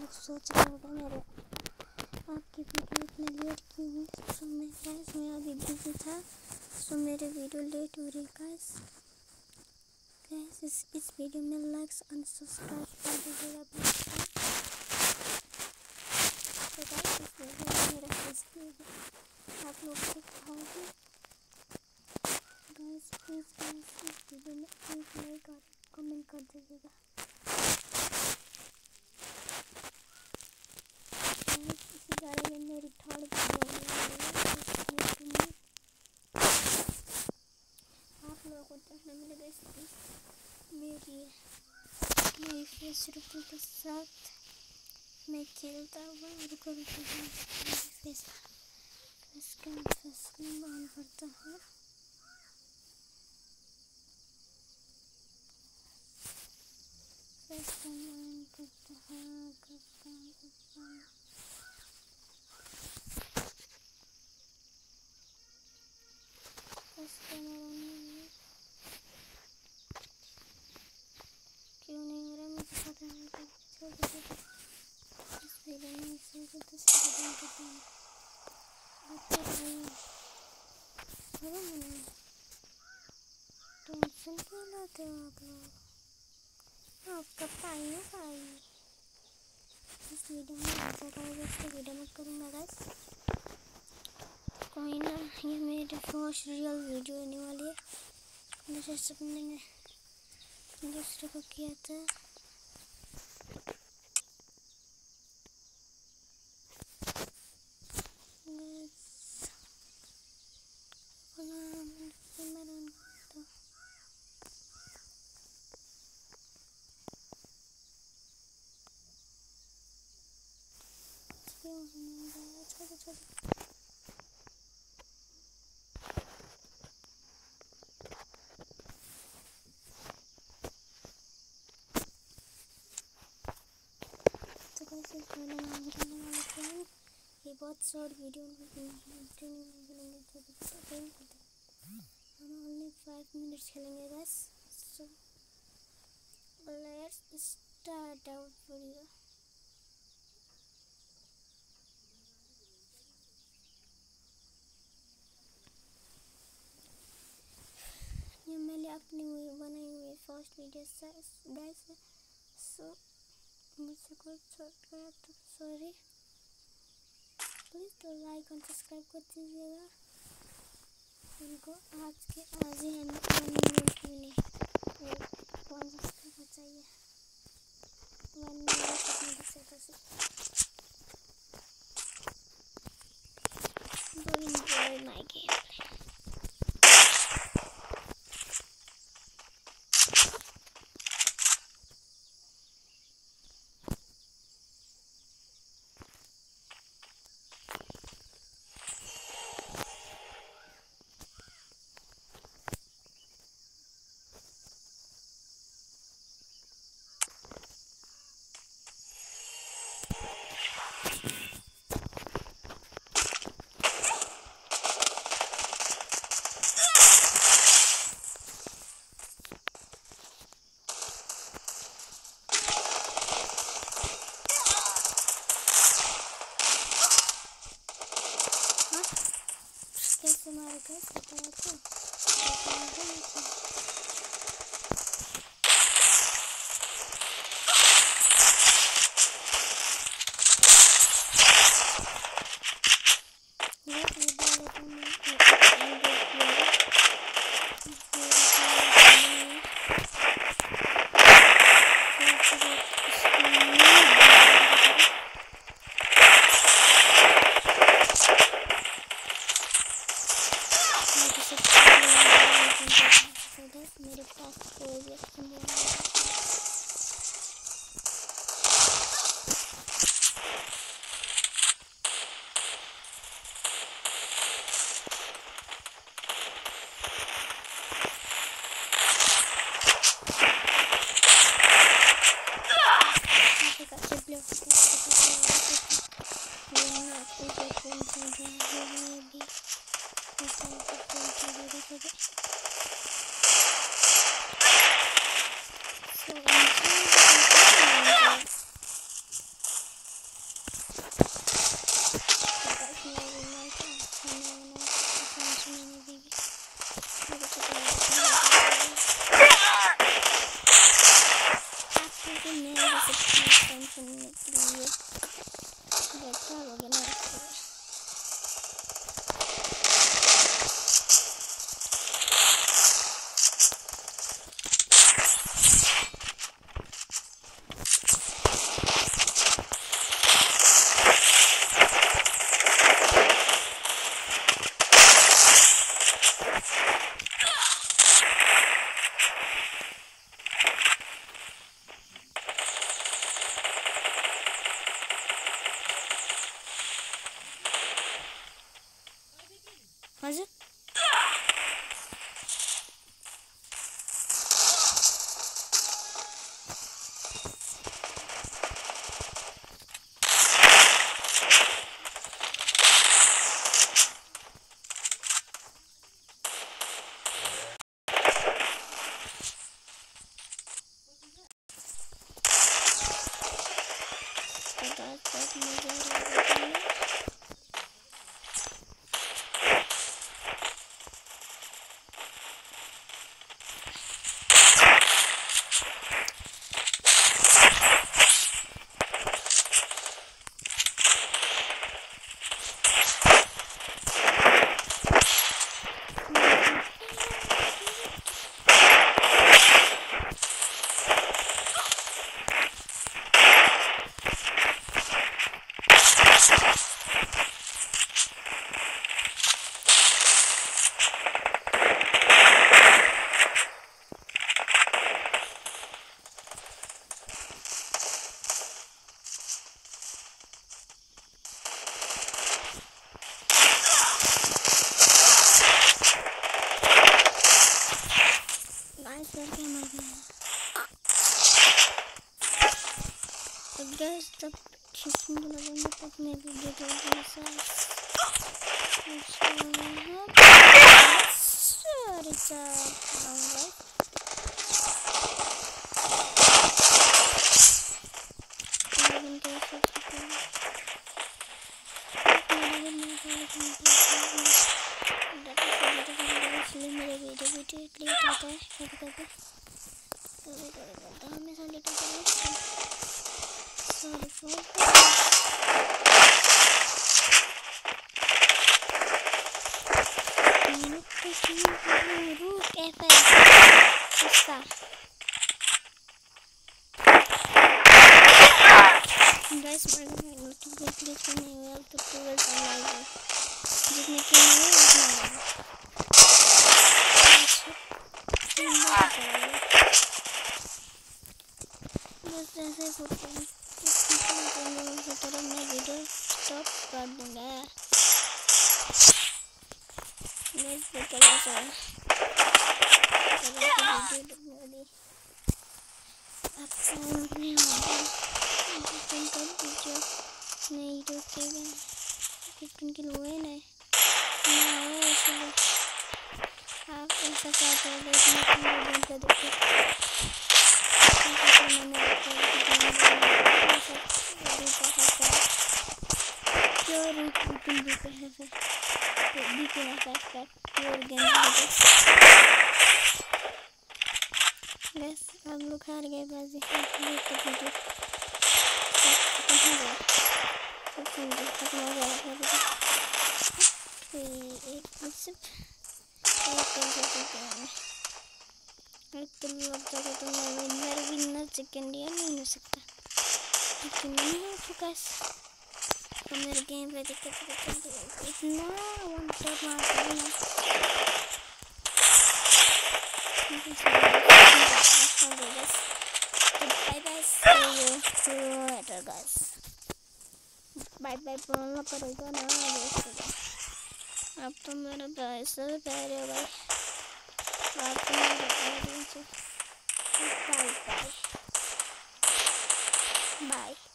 लोग सोच रहे होंगे मेरे आपकी वीडियो इतना लेट क्यों हुई। सो मैं अभी बिजी था, सो मेरे वीडियो लेट हो रही। गाइस इस वीडियो में लाइक्स और सब्सक्राइब कर दीजिएगा प्लीज़। तो गाइस इस वीडियो में मेरा फेस आप लोग देख पाओगे। गाइस प्लीज़ इस वीडियो में एक लाइक और कमेंट कर दीजिएगा। इसी बारे में मेरी थर्ड वीडियो में आप लोगों को देखने मिलेगा। मेरी फेस रूपी के साथ मैं खेलता हुआ फेस कैम ऑन करता हूँ। फेस कैम ऑन करता हूँ। फेस कैम क्यों नहीं हो रहा मुझे पता नहीं। इस वीडियो में इसे तो दूसरे करता हूँ। टेंशन क्यों लाते हो आप लोग? आपका पाई है पाई। इस वीडियो में ऐसा करेगा, इसको वीडियो में करूँगा गाइस। कोई ना, ये मेरी फर्स्ट रियल वीडियो होने वाली है। जैसे सपने में दूसरे को किया था। ये बहुत शॉर्ट वीडियो हम ओनली 5 मिनट्स खेलेंगे guys. So let's start our video. ये मैंने अपनी बनाई हुई फर्स्ट वीडियो गाइस। सो मुझसे कोई शॉर्ट करा तो सॉरी। प्लीज़ तो लाइक और सब्सक्राइब कर दीजिएगा। उनको आज ही हमें 1 मिनट क्यों नहीं 1 सब्सक्राइबर चाहिए। 1 मिनट तो enjoy my game। कैसे मारे गए बताया तो टाइम सुनने के लिए बैठा हो गया ना। Hazır. Guys, तब खींचने लगेंगे तब मैं वीडियो डालूंगा। सॉरी सर, मेरे वीडियो लेट आता है कभी हमेशा लेट आता है। सॉरी फॉर गाइस, मैं नोटिफिकेशन नहीं हुआ तो 12 लाइव है, जितने के लिए बस ऐसे करते हैं तरह मैं वीडियो स्टॉप कर दूंगा। मैं इस पर चला जाए वीडियो आपको नहीं होगा नहीं रुकेगा 15 किलो है ना इसलिए आप ऐसा चाहते हो देखने का देखो हम लोग हार गए बाजी तो मैं विनर सेकेंड ईयर नहीं हो सकता, लेकिन नहीं हो चुका तो मेरे गेम पे दिक्कत इतना वन टैप मारता है ना। Bye bye, see you later guys. Bye bye बोलना पड़ेगा ना अब तो मेरा भाई से प्यारे हो भाई, आप तो मेरे बाय बाय बाय।